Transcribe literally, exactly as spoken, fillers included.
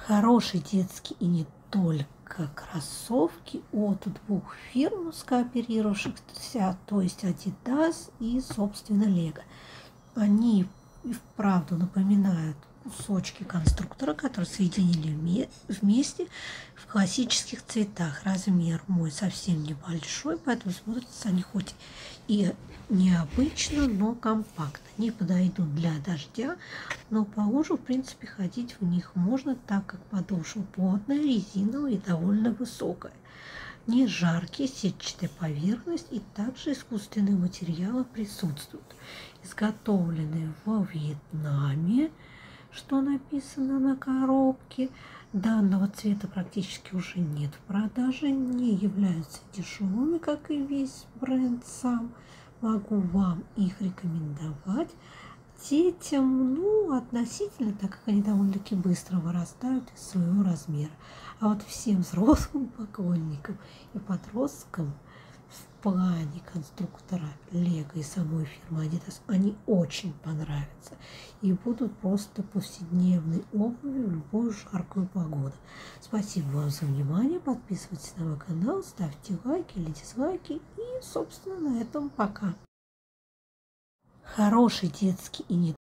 Хорошие детские и не только кроссовки от двух фирм, скооперировавшихся, то есть Adidas и, собственно, Lego. Они и вправду напоминают кусочки конструктора, которые соединили вместе в классических цветах. Размер мой совсем небольшой, поэтому смотрятся они хоть и необычно, но компактно. Не подойдут для дождя, но по лужу, в принципе, ходить в них можно, так как подошва плотная, резиновая и довольно высокая. Не жаркие, сетчатая поверхность и также искусственные материалы присутствуют. Изготовленные во Вьетнаме, что написано на коробке. Данного цвета практически уже нет в продаже, не являются дешевыми, как и весь бренд сам. Могу вам их рекомендовать. Детям, ну, относительно, так как они довольно-таки быстро вырастают из своего размера. А вот всем взрослым поклонникам и подросткам в плане конструктора Lego и самой фирмы Adidas они очень понравятся и будут просто повседневной обувью в любую жаркую погоду. Спасибо вам за внимание. Подписывайтесь на мой канал, ставьте лайки или дизлайки. И, собственно, на этом пока. Хороший детский и не